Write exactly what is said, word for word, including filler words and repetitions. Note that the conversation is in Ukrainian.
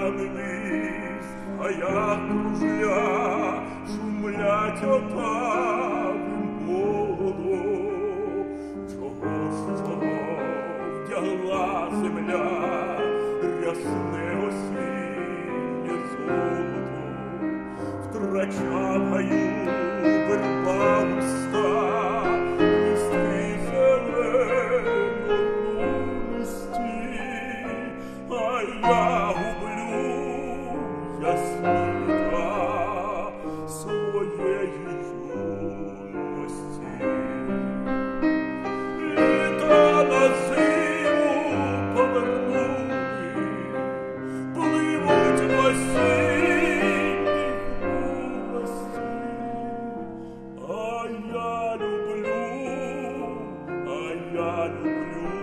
не міст, а я кружля, шумлять отавим молодо. Чого ж цього вдягла земля, рясне осіннє золото, втрачав гаю верба густа, листки зелено лунисті, а я гублю ясні літа своєї юності. Літа на зиму повернули, пливуть в осінніх милості, а я люблю, а я люблю